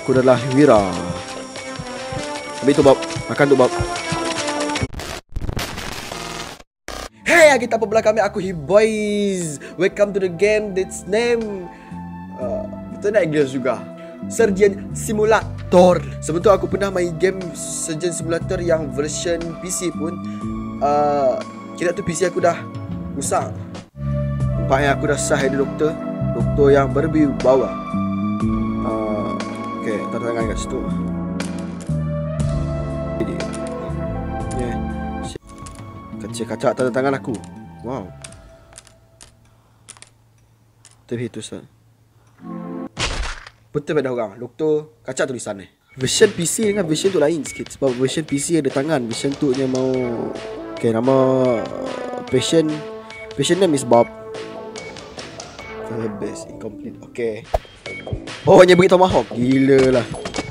Aku adalah Wira. Ambil tu Bob. Makan tu Bob. Hey, kita apa belah kami, aku Boys. Welcome to the game that's name betul nak English juga, Surgeon Simulator. Sebetulnya aku pernah main game Surgeon Simulator yang version PC pun. Kira tu PC aku dah rusak. Nampaknya aku dah sah jadi doktor yang berwibawa. Okay, tanda tangan kat situ. Kaca tanda tangan aku. Wow. Tapi itu sah. Betul pada orang. Doktor kaca tulisan ni. Version PC dengan version tu lain sikit. Sebab version PC ada tangan, version tu dia mau. Okay, nama patient name is Bob. Base incomplete. Okay. Oh, hanya bagi tomahawk. Gila lah.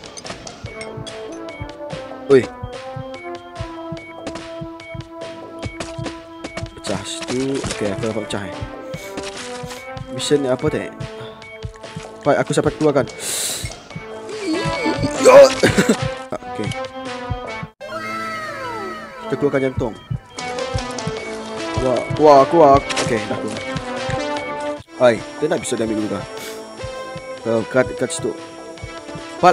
Oi. Pecah situ. Okay, aku dapat pecah. Mission ni apa tak? Baik, aku sampai keluarkan. Okay. Kita keluarkan jantung. Keluar. Okay, dah keluar. Hai, kita nak episode ambil dulu dah. Kat situ. Pal.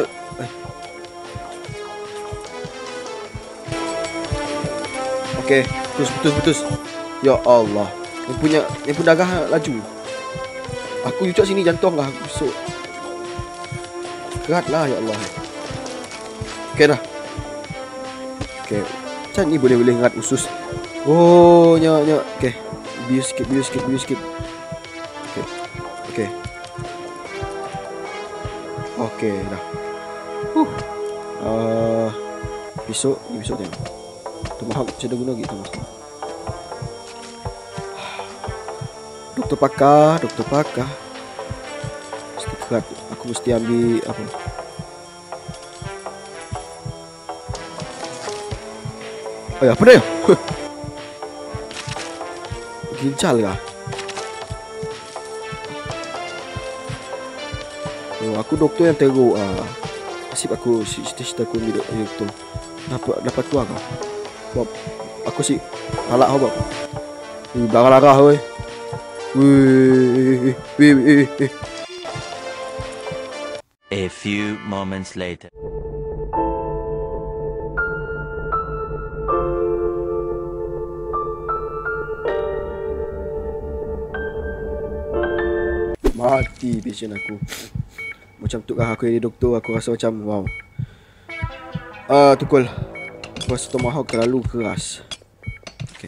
Okay, putus. Ya Allah. Yang punya darah laju. Aku ucap sini jantung lah. Busuk. Kerat lah, ya Allah. Okay dah. Okay. Macam ni boleh ngerat usus. Oh, nyak. Okay. Biu sikit. Okay. Okay dah. Besok tengok. Tu mahal macam dah guna gitu. Doktor pakar. Mesti kerat. Aku mesti ambil apa? Apa dia? Ginjal kah? Oh, aku doktor yang teruk ah. Nasib aku cita-cita aku jadi doktor. Dapat keluar kah? Bob, aku si halak kau Bob. Darah weh. Weh. A few moments later. Mati passion aku. Macam tu kah aku jadi doktor. Aku rasa macam wow. Tukul. Aku rasa tomahawk terlalu keras. Okay.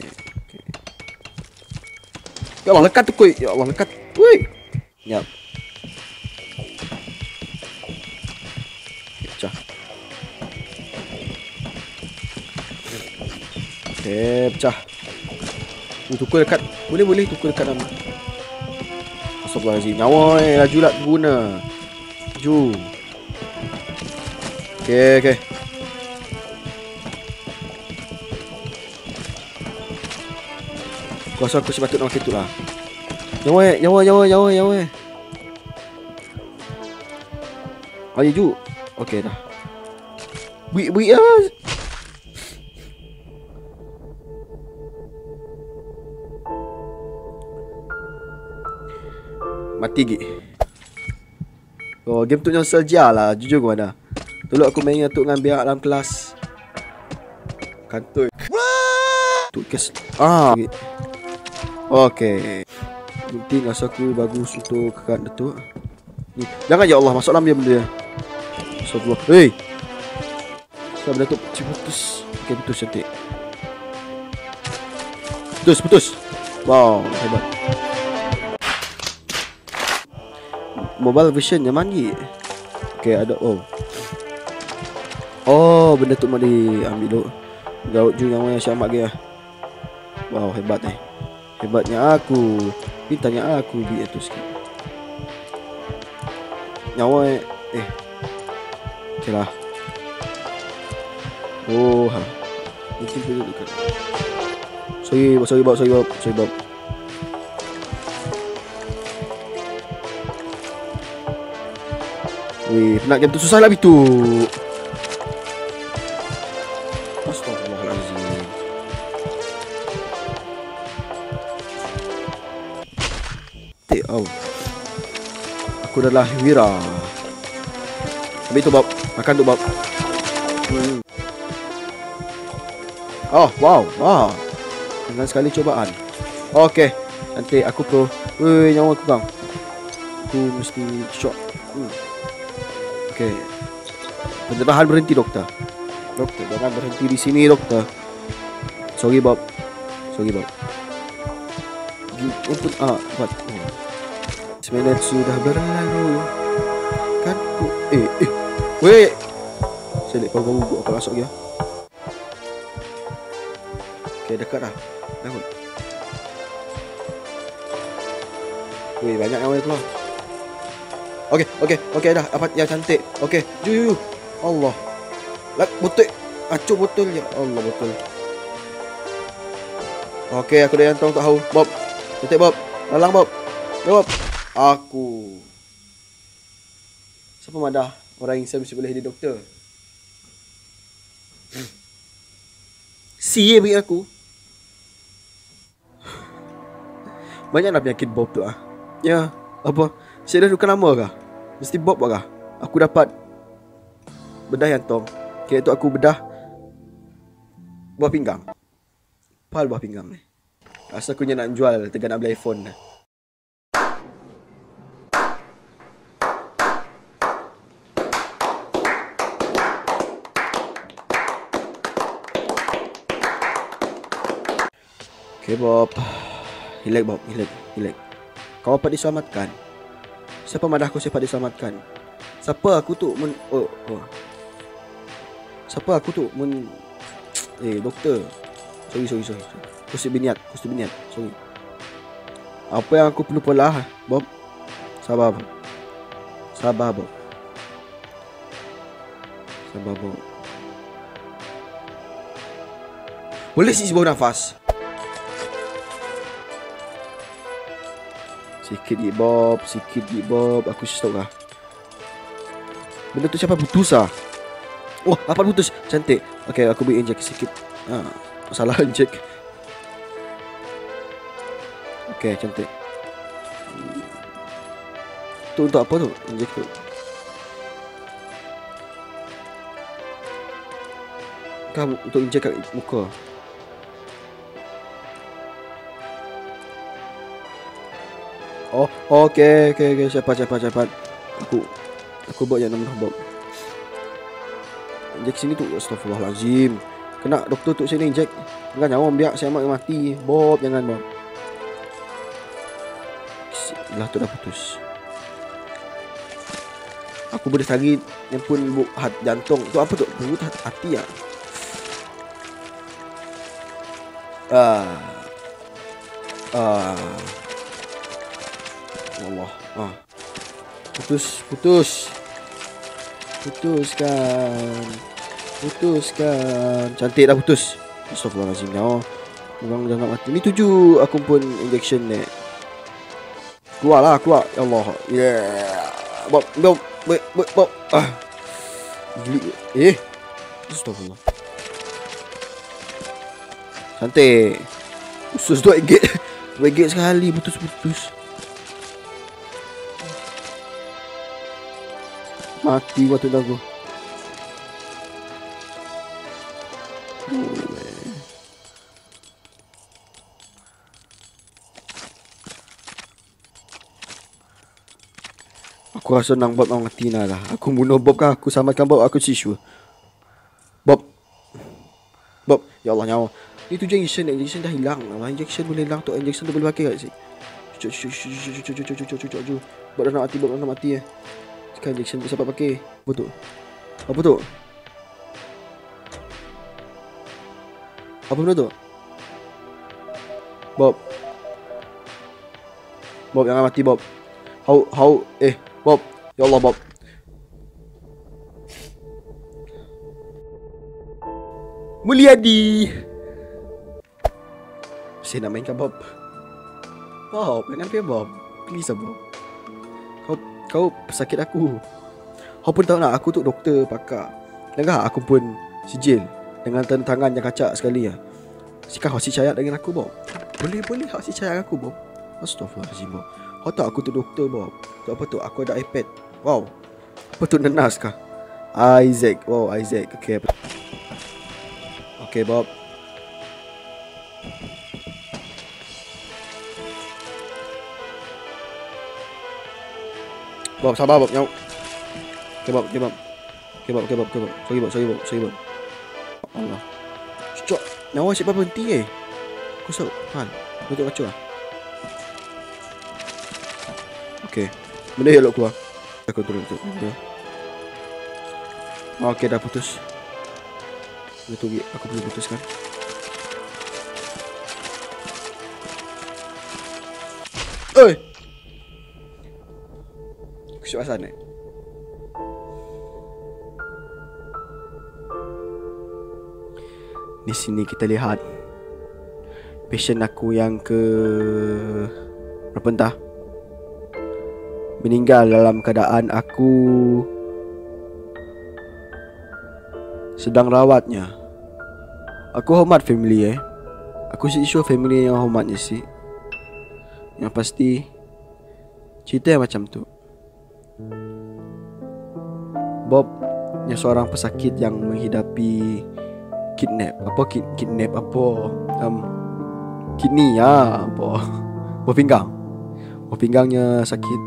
Ya Allah, lekat tukul. Ya Allah, lekat. Woi. Nyap. Pecah. Okay, pecah. Tukul dekat. Boleh tukul dekat nama. Astagfirullahaladzim. Nyawa laju lah guna. Ju. Okay. Aku rasa aku sepatutnya makan tu lah. Nyawa. Ayo Ju. Okay dah. Bui lah. Mati gig. Oh, game tu nostalgia lah. Jujur ke mana. Dulu aku main dengan Tok dengan biar dalam kelas. Kantoi. Tu kes. Okay. Bukti rasa aku bagus untuk kekat Datuk. Ni. Jangan ya Allah masuk dalam dia benda dia. Astagfirullah. Hei. Sebab Datuk putus. Okay, putus cantik. Putus. Wow, hebat. Mobile version yang mandi. Okay, ada benda tu mau diambil dulu. Gaut ju yang mana syamak dia. Wow, hebat Hebatnya aku. Pintanya aku di itu sikit. Nyawa okay lah. Mungkin perlu dekat. Sorry Bob. Wih, nak game tu susah lah itu. Astagfirullahaladzim. Aku adalah Wira. Ambil tu Bob. Makan tu Bob. Oh, wow. Dengan sekali cobaan. Okey. Nanti aku pro. Wih, nyawa aku bang. Aku mesti shock. Okey. Penyerahan berhenti doktor. Doktor, jangan berhenti di sini doktor. Sorry Bob. Input buat. 9 minit sudah berlalu. Kan ku weh. Selik kau ganggu aku masuk ya. Okey, dekat dah. Bangun. Weh, banyak yang keluar. Okey dah. Apa yang cantik. Okey, ju. Allah. Lak botol. Acuk botol ya. Allah botol. Okey, aku dah hantar untuk tahu. Bob. Cantik Bob. Lalang Bob. Bob. Aku. Siapa madah orang yang mesti boleh jadi doktor? Si bagi aku. Banyaklah penyakit Bob tu ah. Ya, apa? Saya dah tukar nama kah? Mesti Bob kah? Aku dapat bedah yang tong. Kira tu aku bedah buah pinggang. Pal buah pinggang ni. Rasa aku nak jual tengah nak beli iPhone dah. Okay Bob. Relax Bob, relax. Kau dapat diselamatkan. Siapa madahku siapa diselamatkan? Siapa aku tu Siapa aku tu doktor. Sorry. Kusip biniat. Sorry. Apa yang aku perlu pola Bob? Sabar Bob. Boleh sih bau nafas. Sikit di Bob. Aku stop kah? Benda tu siapa putus ah? Oh, apa putus? Cantik. Okay, aku beri injek sikit. Salah injek. Okay, cantik. Tu untuk apa tu? Injek tu. Kamu untuk injek kat muka. Oh, okay. Cepat. Aku buat yang nama Bob. Injek sini tu. Astagfirullahalazim. Kena doktor tu sini injek. Jangan nyawa biar saya mati. Bob, jangan Bob. Lah tu dah putus. Aku boleh sakit yang pun jantung. Tu apa tu? Perut hati ya. Allah. Putuskan. Cantik dah putus. Astagfirullahalazim. Orang jangan mati. Ni 7 aku pun injection ni. Keluar. Ya Allah. Yeah. Bob. Gili. Astagfirullah. Cantik. Usus 2 gig. 2 gig sekali putus. Mati waktu dah aku. Aku rasa senang Bob nak mati lah. Aku bunuh Bob kah? Aku selamatkan Bob. Aku siswa. Bob. Ya Allah nyawa. Ni tu injection dah hilang. Injection boleh hilang tu. Injection tu boleh pakai kat sini. Cucuk. Bob dah nak mati ya. Sekarang injection tu siapa pakai? Apa tu? Apa benda tu? Bob jangan mati Bob. Bob. Ya Allah Bob. Mulyadi. Saya nak mainkan Bob. Jangan pergi Bob. Please Bob. Kau pesakit aku. Kau pun tahu nak aku tu doktor pakar. Dengar aku pun sijil dengan tangan yang kacak sekali lah. Sikap kau si percaya dengan aku Bob? Boleh kau si percaya dengan aku Bob? Astaghfirullahaladzim Bob. Kau tahu aku tu doktor Bob. Tu apa tu? Aku ada iPad. Wow. Apa tu nenas kah? Isaac. Wow Isaac. Okay. Okay Bob. Bob sabar Bob. Nyau. Okay Bob. Sorry Bob. Allah. Cok. Nyawa siapa berhenti Aku sok. Han. Betul kacau lah. Okay. Benda elok keluar. Aku turun. Okay dah putus. Betul aku perlu putuskan. Oi. Kusuk asal ni. Di sini kita lihat pasien aku yang ke berapa entah meninggal dalam keadaan aku sedang rawatnya. Aku hormat family Aku show family yang hormatnya sih. Yang pasti cerita yang macam tu. Bob yang seorang pesakit yang menghidapi kidnap apa kidney ya apa pinggangnya sakit.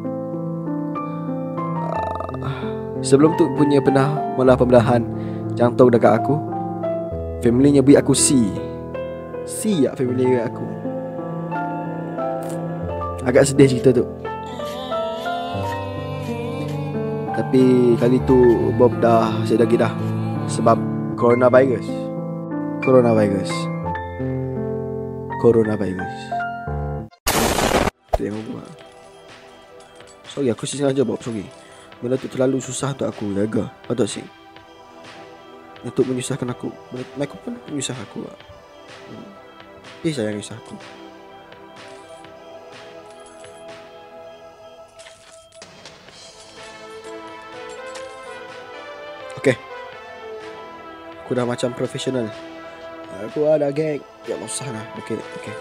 Sebelum tu punya pernah mula pembelahan jantung dekat aku. Family nya beri aku C ya family aku. Agak sedih cerita tu. Tapi kali tu Bob dah sedar lagi dah sebab Coronavirus. Tengok gua. Sorry aku sengaja Bob, sorry. Benda tu terlalu susah untuk aku jaga. Betul sih. Untuk menyusahkan aku. Mereka pun menyusah aku. Dia sayang menyusah aku. Okay. Aku dah macam profesional. Aku ada geng. Ya tak usah lah. Okay.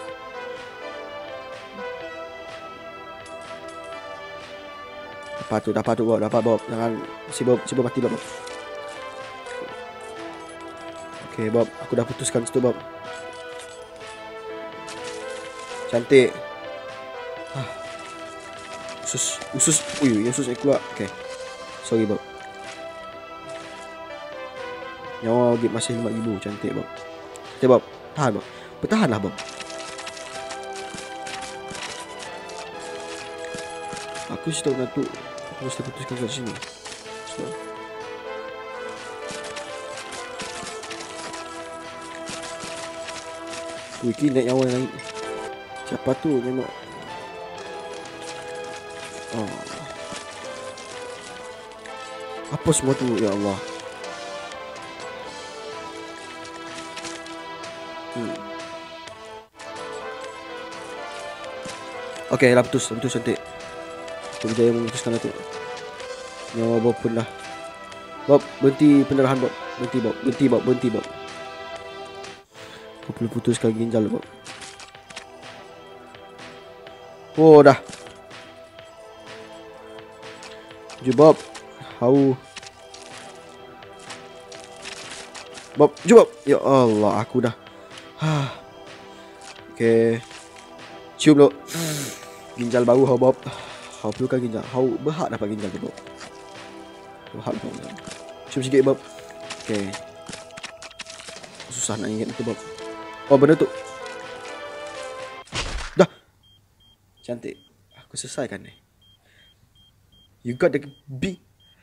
Dapat tu Bob. Jangan sibuk mati Bob. Okay Bob, aku dah putuskan situ Bob. Cantik. Usus. Usus saya keluar. Okay. Sorry Bob. Nyawa gate masih 5,000. Cantik Bob. Okay Bob. Tahan Bob. Bertahanlah Bob. Aku situ nak tu. Aku mesti putuskan kat sini. Wiki naik nyawa yang lain. Siapa tu tengok. Apa semua tu ya Allah. Okay dah putus cantik. Aku berjaya memutuskan tu. Nyawa Bob pun dah. Bob berhenti pendarahan Bob. Berhenti Bob. Aku perlu putuskan ginjal Bob. Oh dah. Jom Bob. Bob, jom Bob. Ya Allah, aku dah. Okay. Cium dulu. Ginjal baru Bob. Kau perlukan ginjal. Kau berhak dapat ginjal tu Bob. Berhak dapat ginjal. Cium sikit Bob. Okay. Susah nak ingat itu Bob. Oh benda tu. Dah. Cantik. Aku selesaikan ni. You got the B.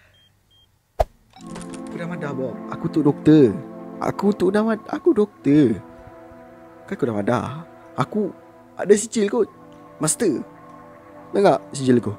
Aku dah madah Bob. Aku tu doktor. Aku doktor. Kan aku dah madah. Aku ada sijil kot. Master. Dengar sijil aku.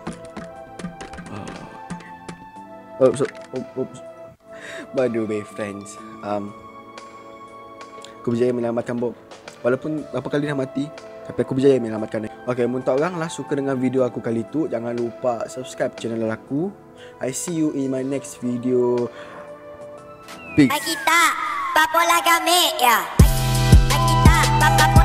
By the way friends, aku berjaya menyelamatkan Bob. Walaupun berapa kali dah mati, Tapi aku berjaya menyelamatkan dia. Okay, untuk orang lah suka dengan video aku kali tu, jangan lupa subscribe channel aku. I see you in my next video. Peace. Kita papola game ya. Kita papola